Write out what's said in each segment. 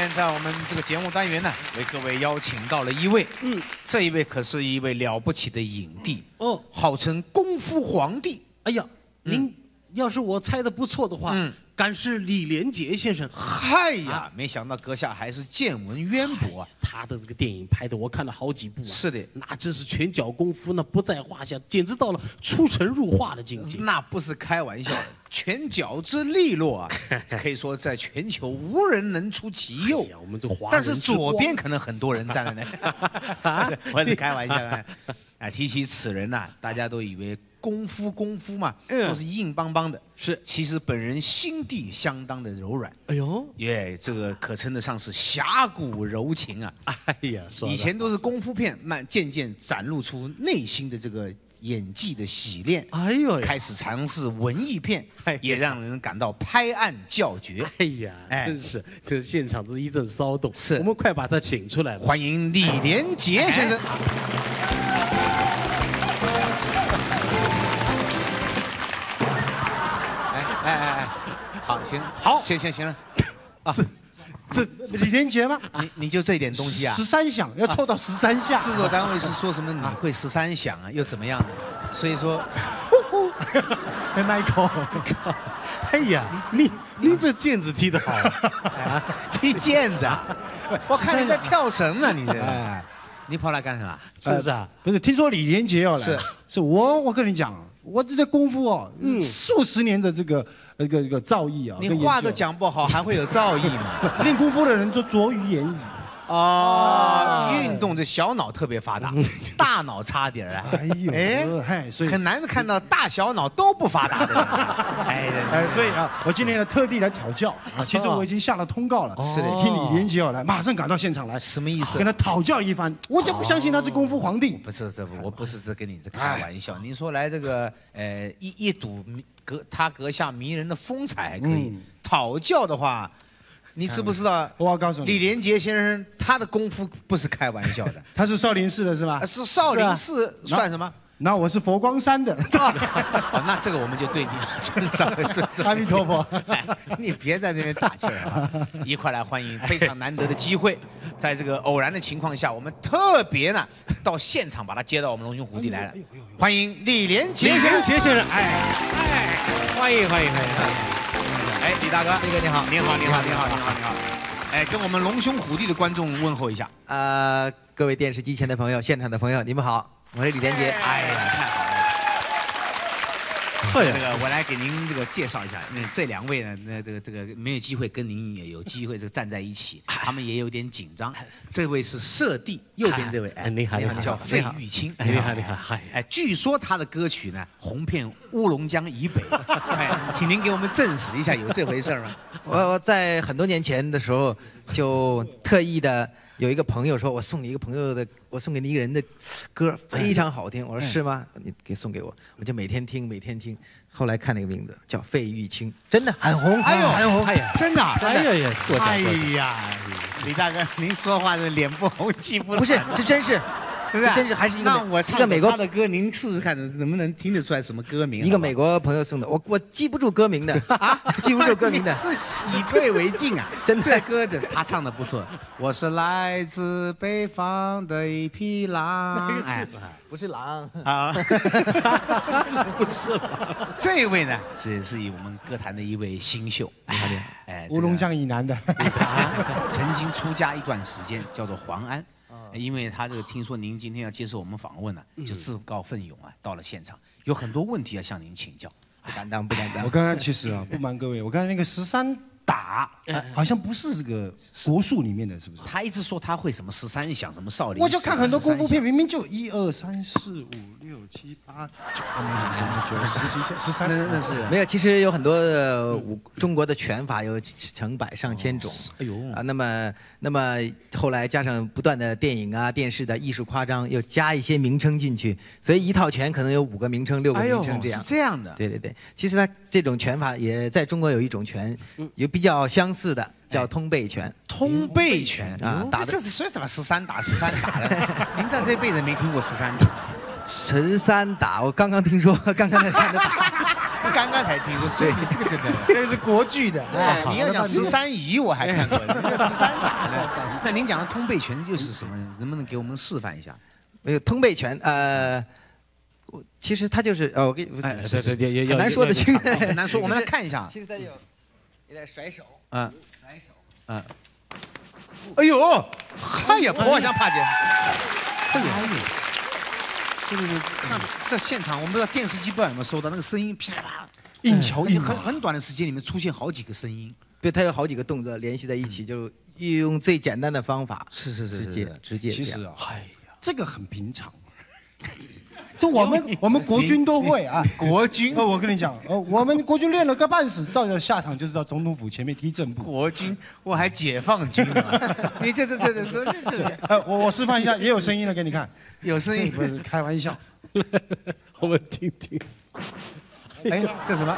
天在我们这个节目单元呢，为各位邀请到了一位，这一位可是一位了不起的影帝哦，号称功夫皇帝。 哎呀，您要是我猜的不错的话，敢是李连杰先生？ 嗨呀，没想到阁下还是见闻渊博啊！ 他的这个电影拍的我看了好几部啊， 是的， 那真是拳脚功夫那不在话下，简直到了出神入化的境界。 那不是开玩笑的，拳脚之利落啊，可以说在全球无人能出其右。 我们这华人， 但是左边可能很多人站在那，我是开玩笑的。啊，提起此人呐，大家都以为功夫嘛，都是硬邦邦的。是，其实本人心地相当的柔软。哎呦，耶，这个可称得上是侠骨柔情啊！ 哎呀， 以前都是功夫片，渐渐展露出内心的这个演技的洗练。哎呦，开始尝试文艺片，也让人感到拍案叫绝。 哎呀，真是这现场是一阵骚动。是，我们快把他请出来， 欢迎李连杰先生。好，行，好，行了，啊， 这李连杰吗？ 你就这点东西啊 ？13响要凑到13下。 制作单位是说什么？你会13响啊？又怎么样呢？所以说， Michael， 哎呀，您这毽子踢得好啊！ 踢毽子啊！我看你在跳绳呢，你这，你跑来干什么？ 是啊， 不是，听说李连杰要来，是我跟你讲。我这个功夫哦，数十年的这个造诣啊， 你话都讲不好，还会有造诣吗？ 练功夫的人就拙于言语。 哦，运动这小脑特别发达，大脑差点啊。 哎呦，所以很难看到大小脑都不发达的人。 所以啊，我今天呢特地来讨教啊。其实我已经下了通告了，是的，听李连杰要来，马上赶到现场来。 什么意思？ 跟他讨教一番。我就不相信他是功夫皇帝。 不是，我不是这跟你这开玩笑。您说来这个一睹他阁下迷人的风采还可以，讨教的话。你知不知道？ 我要告诉你， 李连杰先生他的功夫不是开玩笑的。 他是少林寺的是吧？ 是少林寺算什么？ 那我是佛光山的。 那这个我们就对你尊上了尊重。 阿弥陀佛， 你别在这边打气儿啊！一块来欢迎非常难得的机会，在这个偶然的情况下，我们特别呢到现场把他接到我们龙兄虎弟来了。欢迎李连杰先生。 欢迎。 哎，李大哥， 李哥你好， 您好。哎，跟我们龙兄虎弟的观众问候一下。 各位电视机前的朋友，现场的朋友，你们好，我是李连杰。 哎呀，太好了。这个我来给您这个介绍一下，这两位呢，这个没有机会跟您也有机会这个站在一起，他们也有点紧张。这位是舍弟，右边这位， 你好， 叫费玉清。 你好， 哎，据说他的歌曲呢红遍乌龙江以北。哎，请您给我们证实一下，有这回事吗？ 我在很多年前的时候就特意的有一个朋友说，我送给你一个人的歌非常好听。我说是吗？你给送给我，我就每天听。后来看那个名字叫费玉清，真的很红， 很红，真的， 哎呀，李大哥，您说话的脸不红气不喘。 不是，这真是。真是还是一个美国他的歌，您试试看能不能听得出来什么歌名？ 一个美国朋友送的，我记不住歌名的啊，记不住歌名的。 是以退为进啊， 真的。 这歌的他唱的不错。我是来自北方的一匹狼， 哎，不是狼啊， 不是狼。 这位呢是以我们歌坛的一位新秀， 乌龙江以南的， 曾经出家一段时间，叫做黄安。因为他这个听说您今天要接受我们访问呢，就自告奋勇啊，到了现场，有很多问题要向您请教。 不敢当。 我刚刚其实啊，不瞒各位，我刚才那个13打，好像不是这个国术里面的，是不是？ 他一直说他会什么13响，什么少林。 我就看很多功夫片，明明就1、2、3、4、5、6、7、8、9、13， 那是没有。其实有很多中国的拳法有成百上千种。 哎呦啊，那么后来加上不断的电影啊、电视的艺术夸张，又加一些名称进去，所以一套拳可能有5个名称、6个名称这样。 是这样的。 对。其实它这种拳法也在中国有一种拳，有比较相似的，叫通背拳。 通背拳啊，打的这是说什么13打的？您在这辈子没听过13打？ 13打，我刚刚听说，刚刚在看的打。 刚刚才听说，所以这个这个是国剧的。 哎，你要讲13姨，我还看过13。那您讲的通背拳又是什么？能不能给我们示范一下？ 没有通背拳，其实它就是我给你， 对， 很难说得清， 很难说。我们来看一下。 其实它有点甩手，甩手， 哎呦，哎呀，破想帕姐，哎呦，对，那这现场我们不知道电视机不知道有没有收到那个声音，噼里啪啦， 硬桥硬马， 很短的时间里面出现好几个声音。 对，它有好几个动作联系在一起，就用最简单的方法， 是直接。 其实啊，哎呀，这个很平常。就我们国军都会啊， 国军。 我跟你讲，我们国军练了个半死，到了下场就是到总统府前面踢正步。 国军，我还解放军呢。你这， 我示范一下，也有声音了，给你看。 有声音， 不是开玩笑。 我们听听。 哎，这什么？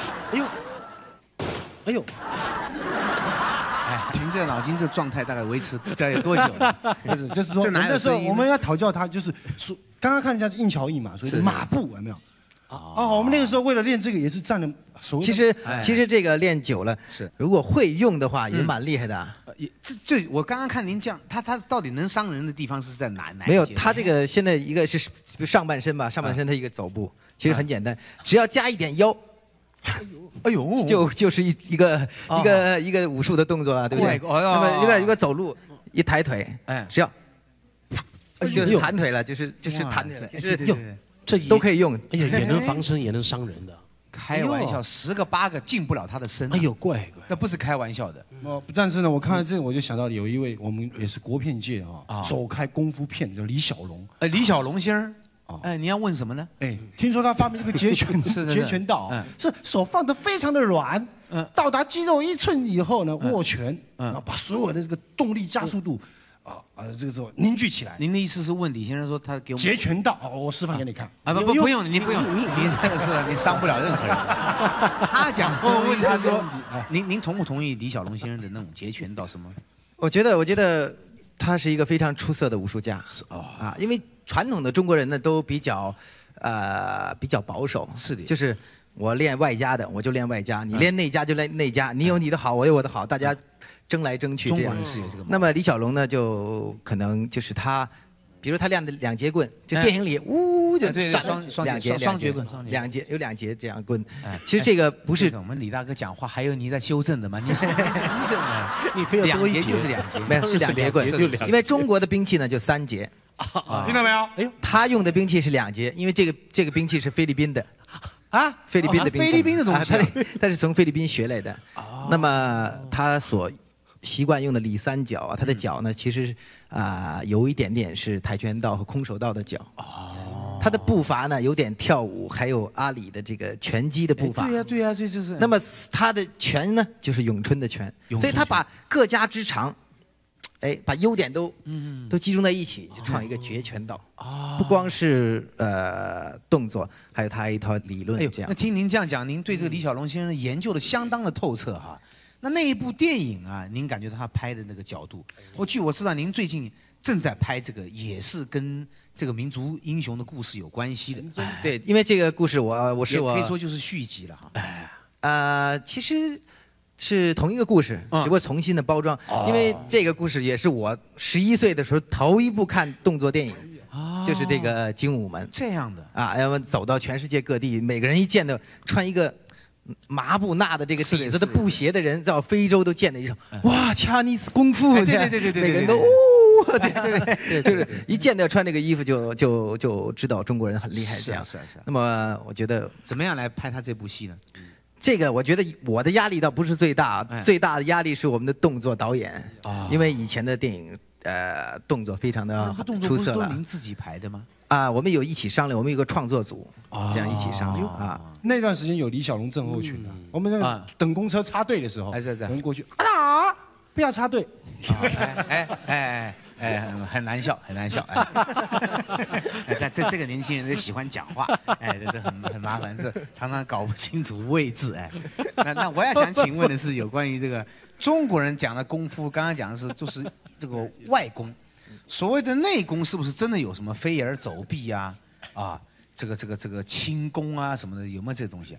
哎呦！ 哎，您这脑筋这状态大概维持大概有多久了？ 不是，就是说那时候我们要讨教他，就是说刚刚看人家是硬桥硬马，所以马步有没有？我们那个时候为了练这个也是站了所谓的。其实这个练久了， 是如果会用的话也蛮厉害的。 这我刚刚看您这样，他到底能伤人的地方是在哪？ 没有，他这个现在一个是上半身吧，上半身他一个走步，其实很简单，只要加一点腰。 哎呦， 就是一个武术的动作了，对不对？那么一个走路，一抬腿，只要就是弹腿了，就是弹腿了，其实这都可以用。 哎呀，也能防身，也能伤人的。 开玩笑，10个8个进不了他的身。 哎呦，怪， 那不是开玩笑的。 但是呢，我看到这个我就想到有一位我们也是国片界走开功夫片叫李小龙。 李小龙先生。哎，你要问什么呢？ 哎，听说他发明这个截拳截拳道，是手放得非常的软，到达肌肉1寸以后呢，握拳，然后把所有的这个动力加速度，这个时候凝聚起来。 您的意思是问李先生说他给我们截拳道？我示范给你看。 不用，您不用，你这个是你伤不了任何人。他讲意思是说，您同不同意李小龙先生的那种截拳道什么？ 我觉得他是一个非常出色的武术家。因为传统的中国人呢都比较保守， 是的， 就是我练外家的我就练外家，你练内家就练内家，你有你的好，我有我的好，大家争来争去这样。 是有这个。 那么李小龙呢，就可能就是他，比如他练的2节棍，就电影里就双节棍，有2节这样棍。其实这个不是我们李大哥讲话还有你在修正的吗？你非要多一节就是2节， 没有是2节棍，因为中国的兵器呢就3节。 听到没有？ 哎呦，他用的兵器是2节，因为这个兵器是菲律宾的，菲律宾的兵器， 菲律宾的东西， 他是从菲律宾学来的。那么他所习惯用的里3脚他的脚呢，其实有一点点是跆拳道和空手道的脚。他的步伐呢有点跳舞，还有阿里的这个拳击的步伐。 对呀，这就是。 那么他的拳呢，就是咏春的拳，所以他把各家之长。把优点都集中在一起，就创一个截拳道。不光是动作，还有他一套理论。这样。 那听您这样讲，您对这个李小龙先生研究的相当的透彻哈。那一部电影啊，您感觉他拍的那个角度？据我知道，您最近正在拍这个，也是跟这个民族英雄的故事有关系的。 对，因为这个故事我可以说就是续集了哈。 其实。是同一个故事，只不过重新的包装。因为这个故事也是我11岁的时候头一部看动作电影，就是这个《精武门》 这样的要么走到全世界各地，每个人一见到穿一个麻布纳的这个底子的布鞋的人，在非洲都见了一场，哇，Chinese 功夫， 对， 每个人都对，就是一见到穿这个衣服就知道中国人很厉害这样。 是。 那么我觉得怎么样来拍他这部戏呢？ 这个我觉得我的压力倒不是最大，最大的压力是我们的动作导演，因为以前的电影动作非常的出色了。 不是都您自己排的吗？ 我们有一起商量，我们有个创作组，这样一起商量那段时间有李小龙症候群的，我们等公车插队的时候，我们过去不要插队。 很难笑。但这个年轻人喜欢讲话，这很麻烦，这常常搞不清楚位置，那我要想请问的是，有关于这个中国人讲的功夫，刚刚讲的是就是这个外功，所谓的内功是不是真的有什么飞檐走壁这个轻功什么的，有没有这东西？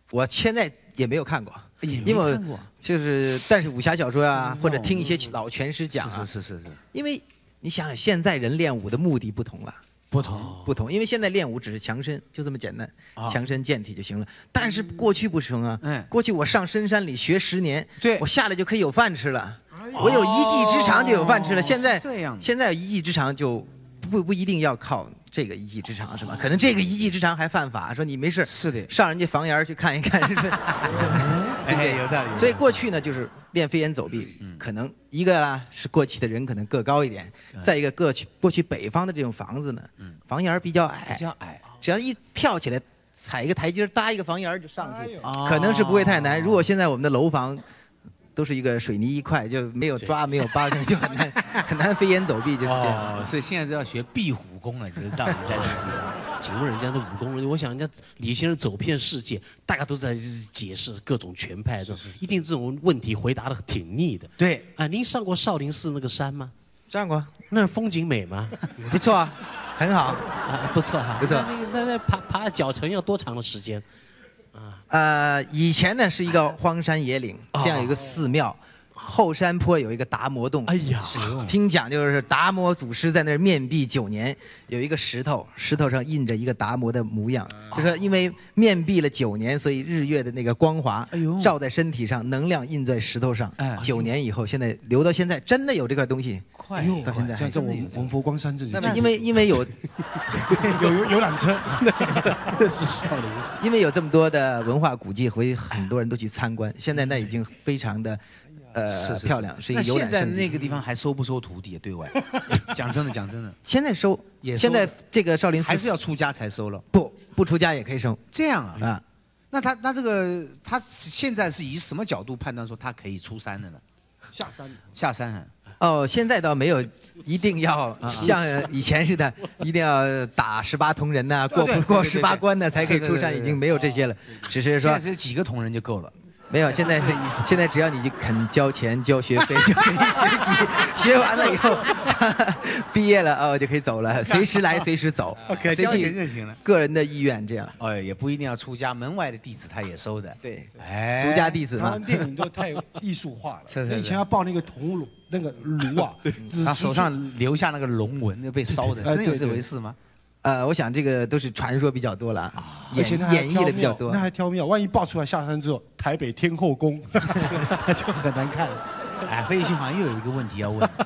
我现在也没有看过，因为我就是但是武侠小说啊，或者听一些老拳师讲啊， 是。 因为你想想，现在人练武的目的不同了。不同，因为现在练武只是强身，就这么简单，强身健体就行了。但是过去不成啊，过去我上深山里学10年，我下来就可以有饭吃了，我有一技之长就有饭吃了。现在有一技之长就不一定要靠这个一技之长是吧？可能这个一技之长还犯法，说你没事是的， 上人家房檐去看一看， 对，有道理。 所以过去呢就是练飞檐走壁，可能一个啦是过去的人可能个高一点，再一个过去北方的这种房子呢，房檐比较矮，只要一跳起来踩一个台阶搭一个房檐就上去，可能是不会太难。如果现在我们的楼房都是一个水泥一块，就没有抓没有扒，就很难飞檐走壁，就是这样。 所以现在都要学壁虎功了，你知道吗？ 请问人家的武功，我想人家李先生走遍世界，大家都在解释各种拳派，一定这种问题回答的挺腻的。 对啊，您上过少林寺那个山吗？ 上过。 那风景美吗？ 不错啊，很好啊，不错哈， 不错。 那爬脚程要多长的时间？ 以前呢是一个荒山野岭，这样有一个寺庙。后山坡有一个达摩洞， 哎呀， 听讲就是达摩祖师在那儿面壁9年，有一个石头上印着一个达摩的模样，就说因为面壁了9年，所以日月的那个光华照在身体上，能量印在石头上。9年以后，现在留到现在，真的有这块东西。 快， 到现在像在我们佛光山这里， 因为有游览车， 是少林寺， 因为有这么多的文化古迹，回很多人都去参观。现在那已经非常的。漂亮，是一个游览胜地。 那现在那个地方还收不收徒弟？对外，讲真的， 现在收，现在这个少林寺还是要出家才收了。 不出家也可以收。 这样啊？那他现在是以什么角度判断说他可以出山的呢？下山。 现在倒没有一定要像以前似的，一定要打18铜人呐，过18关呢才可以出山，已经没有这些了。只是说， 现在只有几个铜人就够了。 没有，现在只要你肯交钱交学费就可以学习，学完了以后毕业了就可以走了，随时来随时走， 交钱就行了， 个人的意愿这样。 也不一定要出家，门外的弟子他也收的。 对，俗家弟子嘛。 台湾电影都太艺术化了，以前要抱那个铜炉那个炉啊， 他手上留下那个龙纹就被烧的，真有这回事吗？ 我想这个都是传说比较多了，演绎的比较多。 那还挑庙，万一爆出来下山之后，台北天后宫，那就很难看了。 费玉清好像又有一个问题要问。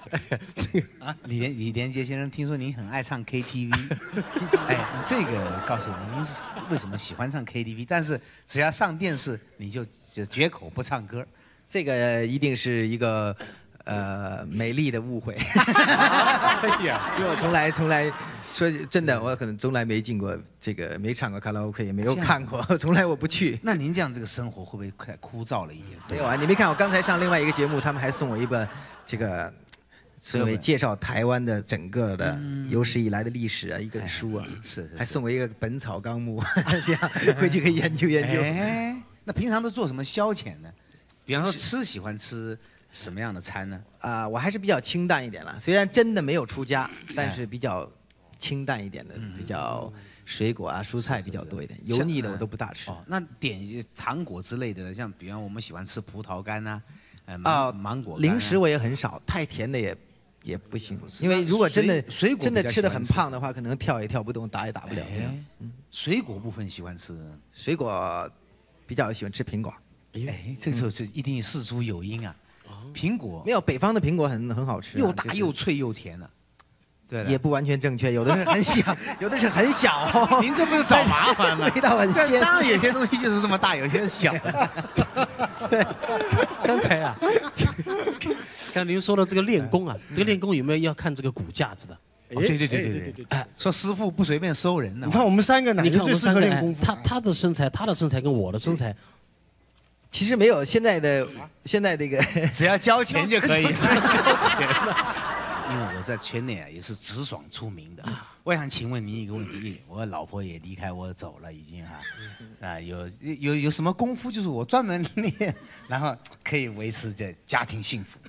李连杰先生，听说您很爱唱 KTV， 这个告诉我们您是为什么喜欢唱 KTV？ 但是只要上电视，你就绝口不唱歌， 这个一定是一个。美丽的误会，因为我从来说真的，我可能从来没进过这个，没唱过卡拉 OK， 也没有看过，从来我不去。 那您这样这个生活会不会快枯燥了一点？ 没有啊，你没看我刚才上另外一个节目，他们还送我一本这个所谓介绍台湾的整个的有史以来的历史啊，一本书啊， 是， 还送我一个《本草纲目》，这样回去可以研究研究。 那平常都做什么消遣呢？比方说喜欢吃。什么样的餐呢？ 我还是比较清淡一点了。虽然真的没有出家，但是比较清淡一点的，比较水果啊、蔬菜比较多一点。油腻的我都不大吃。 那点一些糖果之类的，像比方我们喜欢吃葡萄干呐，芒果。 零食我也很少，太甜的也不行。因为如果真的吃的很胖的话，可能跳也跳不动，打也打不了。 水果部分喜欢吃？ 水果比较喜欢吃苹果。 这个时候是一定事出有因啊。苹果没有北方的苹果很好吃， 又大又脆又甜的， 对，也不完全正确，有的是很小，有的是很小。 您这不是找麻烦吗？ 味道很鲜。 当然有些东西就是这么大，有些是小。 刚才刚您说的这个练功啊，这个练功有没有要看这个骨架子的？ 对，说师傅不随便收人呢。 你看我们3个哪个最适合练功夫？ 他的身材跟我的身材。 其实没有，现在这个只要交钱就可以， 交钱了。 因为我在圈内也是直爽出名的。我想请问您一个问题，我老婆也离开我走了，已经有什么功夫，就是我专门练，然后可以维持这家庭幸福。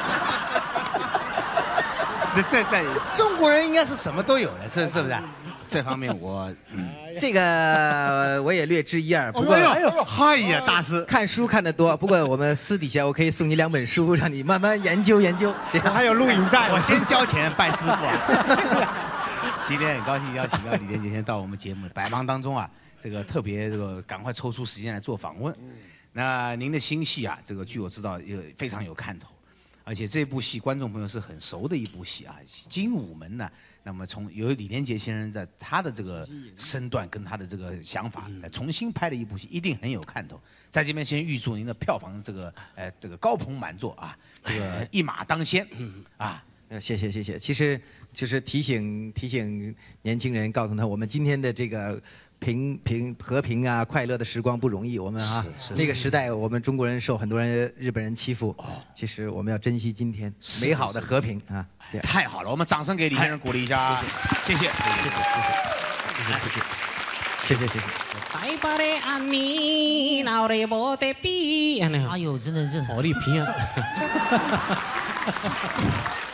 在中国人应该是什么都有的，是不是？ 这方面我这个我也略知一二。不过， 嗨呀，大师看书看得多。不过我们私底下我可以送你2本书，让你慢慢研究研究。 还有录影带， 我先交钱拜师傅啊。今天很高兴邀请到李连杰先生到我们节目，百忙当中啊，这个特别赶快抽出时间来做访问。那您的新戏啊，这个据我知道也非常有看头。而且这部戏观众朋友是很熟的一部戏啊，《精武门》呢，那么由李连杰先生在他的这个身段跟他的这个想法来重新拍的一部戏，一定很有看头。在这边先预祝您的票房这个高朋满座啊，这个一马当先啊。 谢谢。其实就是提醒年轻人，告诉他我们今天的这个和平啊，快乐的时光不容易。我们那个时代，我们中国人受很多日本人欺负。其实我们要珍惜今天美好的和平啊！ 太好了，我们掌声给李先生鼓励一下，谢谢。 哎呦，真的是好力拼啊！